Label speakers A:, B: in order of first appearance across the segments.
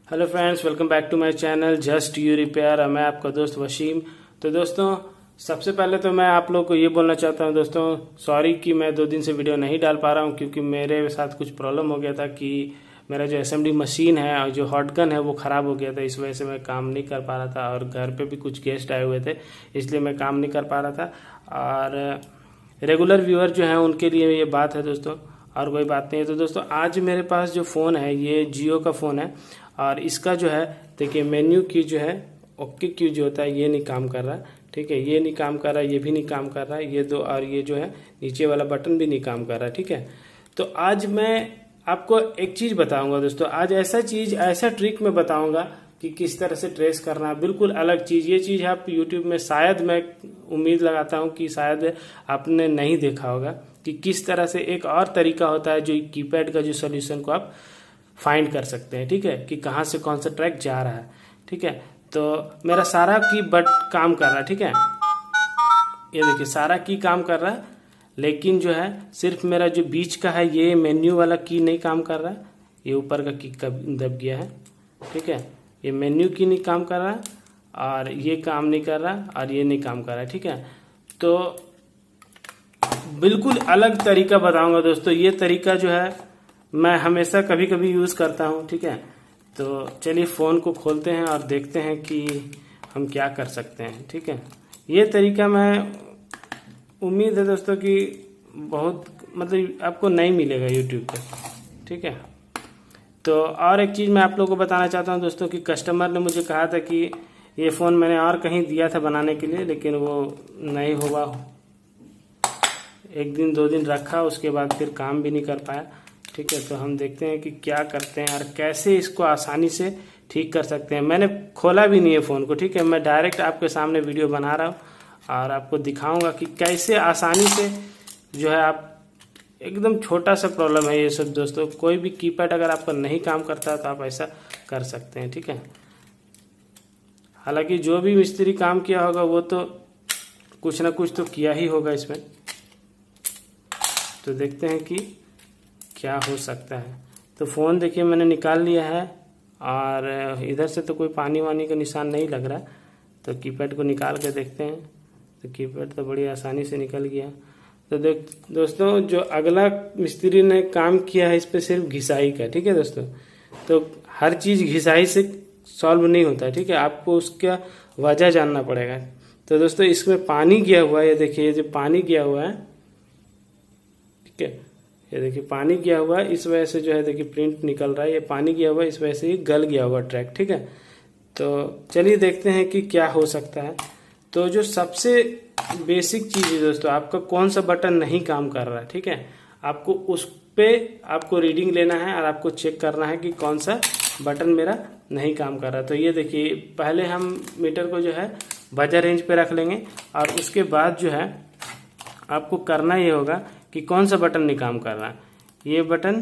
A: Hello friends, welcome back to my channel just you repair. मैं आपका दोस्त वसीम। तो दोस्तों, सबसे पहले तो मैं आप लोग को ये बोलना चाहता हूँ दोस्तों, सॉरी कि मैं 2 दिन से वीडियो नहीं डाल पा रहा हूँ, क्योंकि मेरे साथ कुछ प्रॉब्लम हो गया था कि मेरा जो एसएमडी मशीन है और जो हॉट गन है वो ख़राब हो गया था। इस वजह से मैं काम नहीं कर पा रहा था और घर पे भी कुछ गेस्ट आए हुए थे, इसलिए मैं काम नहीं कर पा रहा था। और रेगुलर व्यूअर जो हैं उनके लिए ये बात है दोस्तों, और कोई बात नहीं है। तो दोस्तों, आज मेरे पास जो फ़ोन है ये जियो का फ़ोन है, और इसका जो है देखिए मेन्यू की जो है ओके क्यू जो होता है ये नहीं काम कर रहा। ठीक है, ये नहीं काम कर रहा, ये भी नहीं काम कर रहा, ये दो, और ये जो है नीचे वाला बटन भी नहीं काम कर रहा। ठीक है, तो आज मैं आपको एक चीज़ बताऊंगा दोस्तों। आज ऐसा ट्रिक मैं बताऊंगा कि किस तरह से ट्रेस करना, बिल्कुल अलग चीज़। ये चीज़ आप यूट्यूब में शायद, मैं उम्मीद लगाता हूँ कि शायद आपने नहीं देखा होगा कि किस तरह से एक और तरीका होता है जो कीपैड का जो सोल्यूशन को आप फाइंड कर सकते हैं। ठीक है, कि कहाँ से कौन सा ट्रैक जा रहा है। ठीक है, तो मेरा सारा की बट काम कर रहा है। ठीक है, ये देखिए सारा की काम कर रहा है, लेकिन जो है सिर्फ मेरा जो बीच का है ये मेन्यू वाला की नहीं काम कर रहा है। ये ऊपर का की दब गया है। ठीक है, ये मेन्यू की नहीं काम कर रहा है, और ये काम नहीं कर रहा, और ये नहीं काम कर रहा है। ठीक है, तो बिल्कुल अलग तरीका बताऊंगा दोस्तों। ये तरीका जो है मैं हमेशा कभी कभी यूज करता हूँ। ठीक है, तो चलिए फोन को खोलते हैं और देखते हैं कि हम क्या कर सकते हैं। ठीक है, ये तरीका मैं उम्मीद है दोस्तों कि बहुत मतलब आपको नहीं मिलेगा यूट्यूब पे। ठीक है, तो और एक चीज़ मैं आप लोगों को बताना चाहता हूँ दोस्तों कि कस्टमर ने मुझे कहा था कि ये फ़ोन मैंने और कहीं दिया था बनाने के लिए, लेकिन वो नहीं हुआ। 1 दिन 2 दिन रखा, उसके बाद फिर काम भी नहीं कर पाया। ठीक है, तो हम देखते हैं कि क्या करते हैं और कैसे इसको आसानी से ठीक कर सकते हैं। मैंने खोला भी नहीं है फ़ोन को। ठीक है, मैं डायरेक्ट आपके सामने वीडियो बना रहा हूँ और आपको दिखाऊंगा कि कैसे आसानी से जो है आप, एकदम छोटा सा प्रॉब्लम है ये सब दोस्तों। कोई भी कीपैड अगर आपका नहीं काम करता है तो आप ऐसा कर सकते हैं। ठीक है, हालांकि जो भी मिस्त्री काम किया होगा वो तो कुछ ना कुछ तो किया ही होगा इसमें। तो देखते हैं कि क्या हो सकता है। तो फ़ोन देखिए मैंने निकाल लिया है, और इधर से तो कोई पानी वानी का निशान नहीं लग रहा। तो कीपैड को निकाल के देखते हैं। तो कीपैड तो बड़ी आसानी से निकल गया। तो दोस्तों, जो अगला मिस्त्री ने काम किया है इस पर सिर्फ घिसाई का। ठीक है दोस्तों, तो हर चीज़ घिसाई से सॉल्व नहीं होता। ठीक है, आपको उसका वजह जानना पड़ेगा। तो दोस्तों, इसमें पानी गया हुआ है, ये देखिए, ये जो पानी गया हुआ है, ठीक है, ये देखिए पानी गया हुआ है, इस वजह से जो है देखिए प्रिंट निकल रहा है। ये पानी गया हुआ है, इस वजह से ये गल गया हुआ ट्रैक। ठीक है, तो चलिए देखते हैं कि क्या हो सकता है। तो जो सबसे बेसिक चीज़ है दोस्तों, आपका कौन सा बटन नहीं काम कर रहा है। ठीक है, आपको उस पे आपको रीडिंग लेना है और आपको चेक करना है कि कौन सा बटन मेरा नहीं काम कर रहा। तो ये देखिए, पहले हम मीटर को जो है बजर रेंज पे रख लेंगे, और उसके बाद जो है आपको करना ये होगा कि कौन सा बटन नहीं काम कर रहा है। ये बटन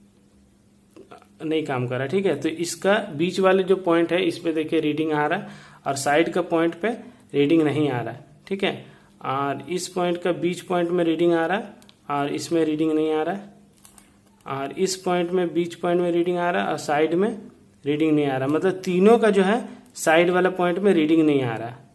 A: नहीं काम कर रहा है। ठीक है, तो इसका बीच वाले जो पॉइंट है इस पे देखिए रीडिंग आ रहा है, और साइड का पॉइंट पे रीडिंग नहीं आ रहा है। ठीक है, और इस पॉइंट का बीच पॉइंट में रीडिंग आ रहा है, और इसमें रीडिंग नहीं आ रहा है, और इस पॉइंट में बीच पॉइंट में रीडिंग आ रहा है, और साइड में रीडिंग नहीं आ रहा। मतलब तीनों का जो है साइड वाला पॉइंट में रीडिंग नहीं आ रहा है,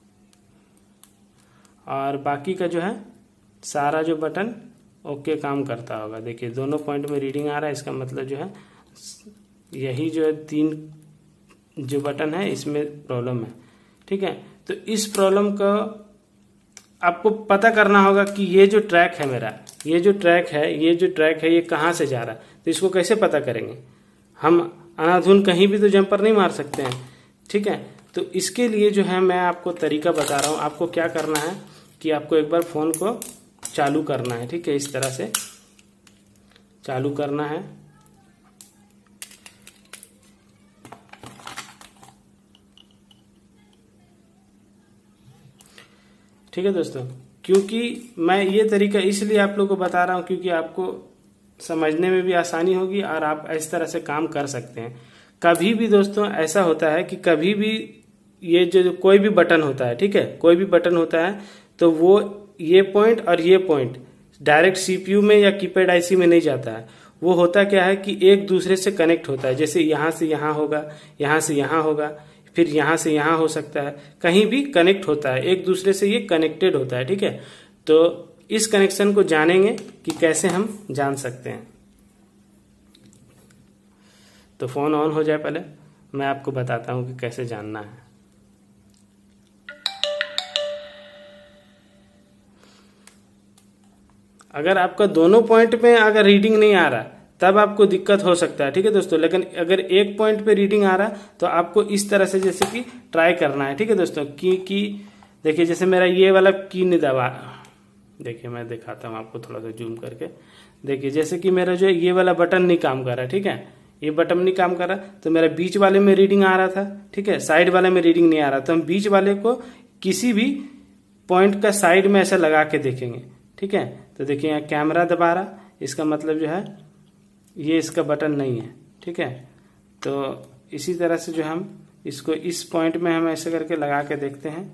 A: और बाकी का जो है सारा जो बटन ओके काम करता होगा। देखिए दोनों पॉइंट में रीडिंग आ रहा है, इसका मतलब जो है यही जो है 3 जो बटन है इसमें प्रॉब्लम है। ठीक है, तो इस प्रॉब्लम का आपको पता करना होगा कि ये जो ट्रैक है मेरा, ये जो ट्रैक है ये कहाँ से जा रहा है। तो इसको कैसे पता करेंगे? हम अनाधुन कहीं भी तो जंपर नहीं मार सकते हैं। ठीक है, तो इसके लिए जो है मैं आपको तरीका बता रहा हूँ। आपको क्या करना है कि आपको एक बार फ़ोन को चालू करना है। ठीक है, इस तरह से चालू करना है। ठीक है दोस्तों, क्योंकि मैं ये तरीका इसलिए आप लोगों को बता रहा हूँ क्योंकि आपको समझने में भी आसानी होगी और आप इस तरह से काम कर सकते हैं। कभी भी दोस्तों ऐसा होता है कि कभी भी ये जो कोई भी बटन होता है, ठीक है, कोई भी बटन होता है, तो वो ये पॉइंट और ये पॉइंट डायरेक्ट सीपीयू में या कीपैड आईसी में नहीं जाता है। वो होता क्या है कि एक दूसरे से कनेक्ट होता है। जैसे यहाँ से यहाँ होगा, यहाँ से यहाँ होगा, फिर यहाँ से यहाँ हो सकता है, कहीं भी कनेक्ट होता है, एक दूसरे से ये कनेक्टेड होता है। ठीक है, तो इस कनेक्शन को जानेंगे कि कैसे हम जान सकते हैं। तो फोन ऑन हो जाए, पहले मैं आपको बताता हूं कि कैसे जानना है। अगर आपका दोनों पॉइंट में अगर रीडिंग नहीं आ रहा तब आपको दिक्कत हो सकता है। ठीक है दोस्तों, लेकिन अगर एक पॉइंट पे रीडिंग आ रहा तो आपको इस तरह से जैसे कि ट्राई करना है। ठीक है दोस्तों, की देखिए, जैसे मेरा ये वाला की नहीं दबा, देखिए मैं दिखाता हूँ आपको थोड़ा सा जूम करके। देखिए जैसे कि मेरा जो है ये वाला बटन नहीं काम कर रहा है। ठीक है, ये बटन नहीं काम कर रहा, तो मेरा बीच वाले में रीडिंग आ रहा था। ठीक है, साइड वाले में रीडिंग नहीं आ रहा, तो हम बीच वाले को किसी भी पॉइंट का साइड में ऐसा लगा के देखेंगे। ठीक है, तो देखिए यहाँ कैमरा दबा रहा, इसका मतलब जो है ये इसका बटन नहीं है। ठीक है, तो इसी तरह से जो हम इसको इस पॉइंट में हम ऐसे करके लगा के देखते हैं,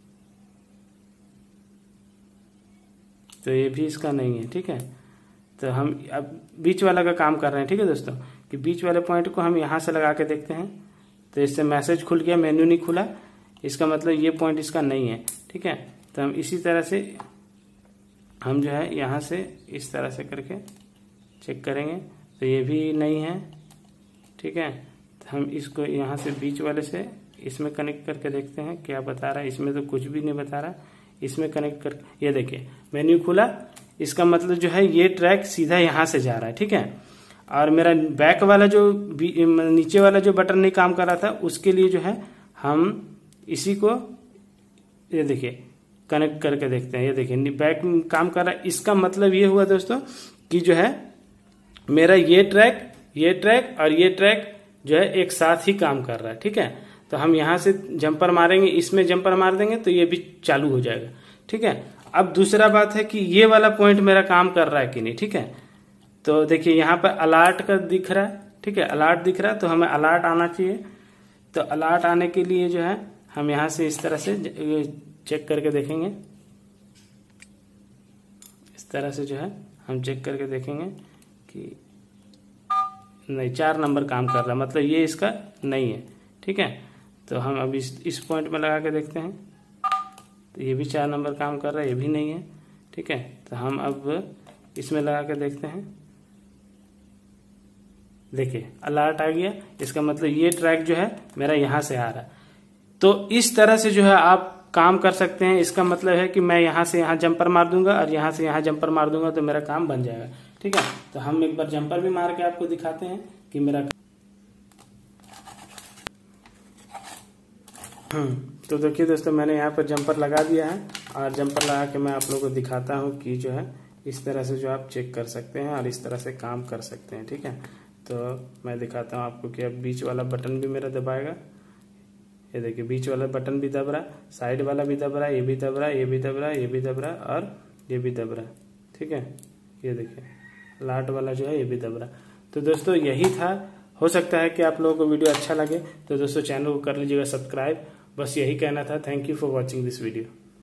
A: तो ये भी इसका नहीं है। ठीक है, तो हम अब बीच वाला का काम कर रहे हैं। ठीक है दोस्तों, कि बीच वाले पॉइंट को हम यहां से लगा के देखते हैं, तो इससे मैसेज खुल गया, मेन्यू नहीं खुला, इसका मतलब ये पॉइंट इसका नहीं है। ठीक है, तो हम इसी तरह से हम जो है यहां से इस तरह से करके चेक करेंगे, तो ये भी नहीं है। ठीक है, तो हम इसको यहाँ से बीच वाले से इसमें कनेक्ट करके देखते हैं क्या बता रहा है। इसमें तो कुछ भी नहीं बता रहा, इसमें कनेक्ट कर, ये देखिए मेन्यू खुला, इसका मतलब जो है ये ट्रैक सीधा यहाँ से जा रहा है। ठीक है, और मेरा बैक वाला जो नीचे वाला जो बटन नहीं काम कर रहा था, उसके लिए जो है हम इसी को ये देखिए कनेक्ट करके देखते हैं। ये देखिए बैक काम कर रहा है, इसका मतलब ये हुआ दोस्तों कि जो है मेरा ये ट्रैक और ये ट्रैक जो है एक साथ ही काम कर रहा है। ठीक है, तो हम यहां से जंपर मारेंगे, इसमें जंपर मार देंगे तो ये भी चालू हो जाएगा। ठीक है, अब दूसरा बात है कि ये वाला पॉइंट मेरा काम कर रहा है कि नहीं। ठीक है, तो देखिए यहाँ पर अलर्ट का दिख रहा है। ठीक है, अलर्ट दिख रहा है, तो हमें अलर्ट आना चाहिए। तो अलर्ट आने के लिए जो है हम यहाँ से इस तरह से चेक करके देखेंगे, इस तरह से जो है हम चेक करके देखेंगे कि नहीं, 4 नंबर काम कर रहा है, मतलब ये इसका नहीं है। ठीक है, तो हम अब इस पॉइंट में लगा के देखते हैं, तो ये भी 4 नंबर काम कर रहा है, ये भी नहीं है। ठीक है, तो हम अब इसमें लगा के देखते हैं, देखिए अलर्ट आ गया, इसका मतलब ये ट्रैक जो है मेरा यहाँ से आ रहा है। तो इस तरह से जो है आप काम कर सकते हैं। इसका मतलब है कि मैं यहाँ से यहाँ जंपर मार दूंगा और यहाँ से यहाँ जंपर मार दूंगा तो मेरा काम बन जाएगा। ठीक है, तो हम एक बार जंपर भी मार के आपको दिखाते हैं कि मेरा तो देखिए दोस्तों, मैंने यहाँ पर जंपर लगा दिया है और जंपर लगा के मैं आप लोगों को दिखाता हूँ कि जो है इस तरह से जो आप चेक कर सकते हैं और इस तरह से काम कर सकते हैं। ठीक है, तो मैं दिखाता हूँ आपको कि अब बीच वाला बटन भी मेरा दबाएगा। ये देखिए बीच वाला बटन भी दब रहा, साइड वाला भी दब रहा, ये भी दब रहा, ये भी दब रहा, ये भी दब रहा और ये भी दब रहा। ठीक है, ये देखिए लाट वाला जो है ये भी दब रहा। तो दोस्तों यही था, हो सकता है कि आप लोगों को वीडियो अच्छा लगे, तो दोस्तों चैनल को कर लीजिएगा सब्सक्राइब। बस यही कहना था। Thank you for watching this video.